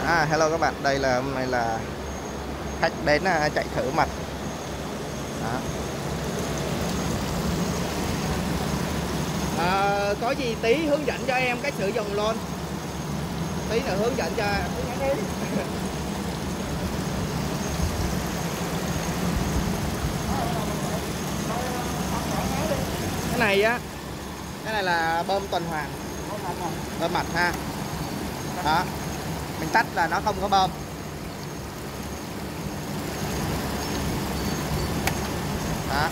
Hello các bạn, đây là hôm nay là khách đến chạy thử mặt. Đó. Có gì tí hướng dẫn cho em cách sử dụng luôn. Tí nữa hướng dẫn cho. Cái này á, cái này là bơm tuần hoàn, bơm mặt ha. Đó, mình tắt là nó không có bơm. Đó.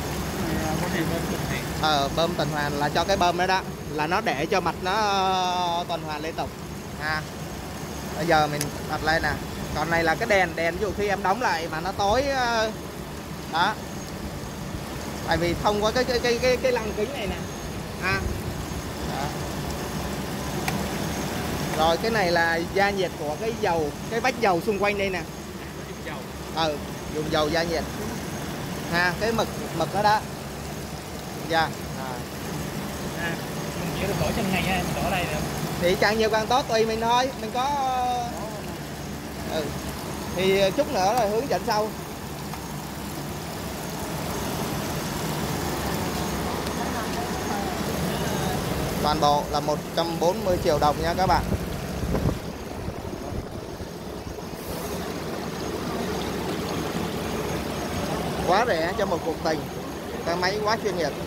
Bơm tuần hoàn là cho cái bơm đó đó, là nó để cho mặt nó tuần hoàn liên tục ha. Bây giờ mình bật lên nè. Còn này là cái đèn, ví dụ khi em đóng lại mà nó tối đó. Tại vì thông qua cái lăng kính này nè ha. Đó. Rồi cái này là gia nhiệt của cái dầu, cái vách dầu xung quanh đây nè. Dùng dầu gia nhiệt ha, cái mực đó đó. Dạ. Mình chỉ được đổi chân này nha, mình đổi đây được. Thì càng nhiều càng tốt, tùy mình thôi, mình có thì chút nữa rồi hướng dẫn sau. Toàn bộ là 140 triệu đồng nha các bạn. Quá rẻ cho một cuộc tình. Cái máy quá chuyên nghiệp.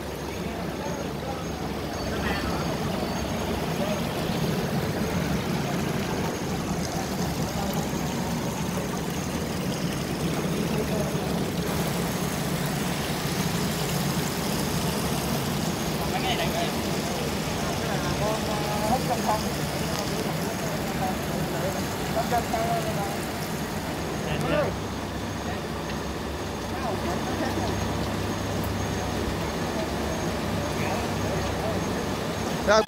Rồi.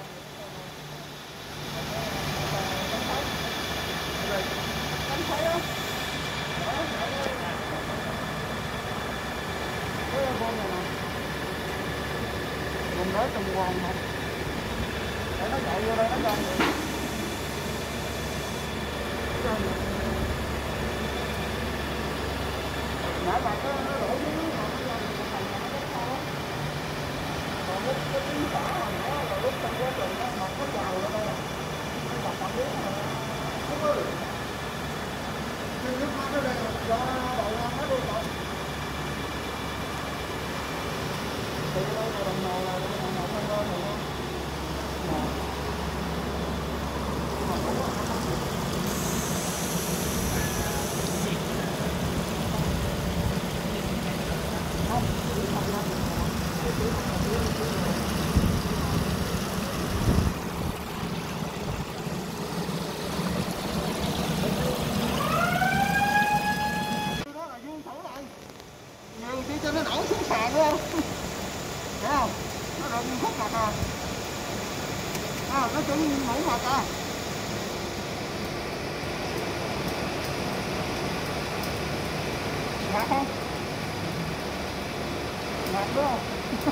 Mình nói trong vòng hả? Để nó chạy vô đây nó cho người. Nãy bà nó đổ xuống nước mà nó làm một thành nó rất to. Còn lúc cái tiếng tỏ hồi nữa là lúc trong quá trình nó mọc nó trào ra đây. Nó đập bằng nước mà. Đúng rồi. Nhưng nước mắt ở đây là do đầu ngon hết luôn rồi. Thì đây là đồng hồ là đồng hồ phân lên rồi. Cho nó đổ xuống sàn luôn, thấy không? Nó đổ khúc mặt à, nó chuẩn mẫu mặt à. Ngạt không? Ngạt đúng không?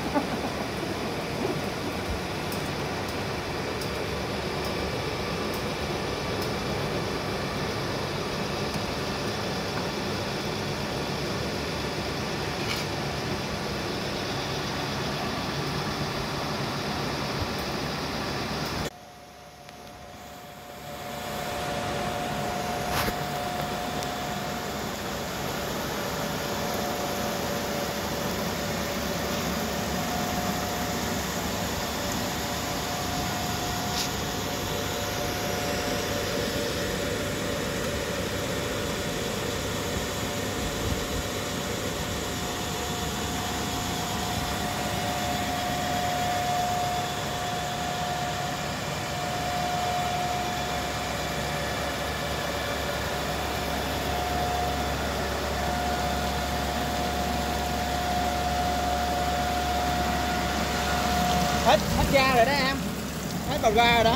Hết ga rồi đó em, hết bọt ga rồi đó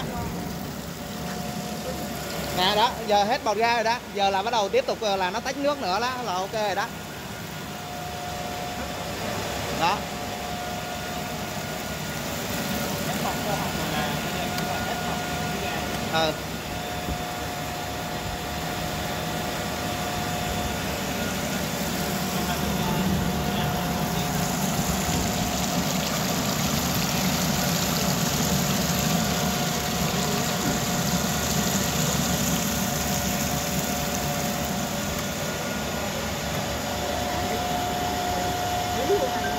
nè. Đó giờ hết bọt ga rồi đó, giờ là bắt đầu tiếp tục là nó tách nước nữa đó là ok rồi đó. Đó lý luôn.